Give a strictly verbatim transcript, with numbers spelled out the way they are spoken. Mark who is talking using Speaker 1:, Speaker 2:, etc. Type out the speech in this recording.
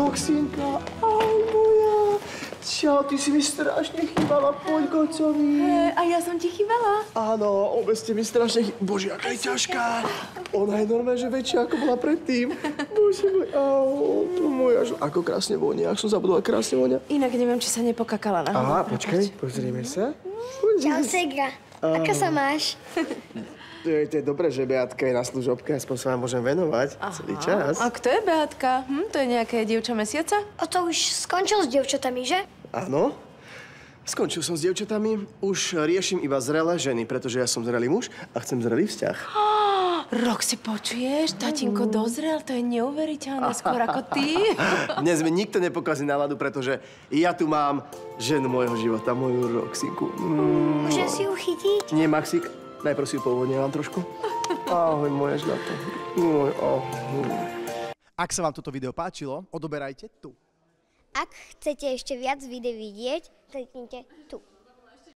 Speaker 1: Roxinka, ahoj moja. Čau, ty si mi strašne chýbala, poď k ocovi.
Speaker 2: Hey, a ja som ti chýbala.
Speaker 1: Áno, obe ste mi strašne chýbala. Bože, aká je ťažká. Ona je normálne, že väčšia, ako bola predtým. Bože môj, ahoj, to moja, ako krásne vonia. Ak som zabudla, krásne vonia.
Speaker 2: Inak neviem, či sa nepokakala na
Speaker 1: Aha, počkaj, pozrieme sa.
Speaker 3: Čau, Segra. Ako sa máš?
Speaker 1: To je, to je dobré, že Beatka je na služobke, aspoň sa vám môžem venovať celý čas.
Speaker 2: A kto je Beatka? Hm, to je nejaké dievča mesiaca?
Speaker 3: Oto už skončil s dievčatami, že?
Speaker 1: Áno. Skončil som s dievčatami. Už riešim iba zrelé ženy, pretože ja som zrelý muž a chcem zrelý vzťah.
Speaker 2: Roxy, počuješ? Tatinko dozrel, to je neuveriteľné, skôr ako ty.
Speaker 1: Dnes mi nikto nepokazí náladu, pretože ja tu mám ženu môjho života, moju Roxinku. Mm.
Speaker 3: Môžem si ju chytiť?
Speaker 1: Nie, Maxík. Najprv si ju povodnievam trošku. Ahoj, moje žľato. Môj, ahoj. Ak sa vám toto video páčilo, odoberajte tu.
Speaker 3: Ak chcete ešte viac videí vidieť, kliknite tu.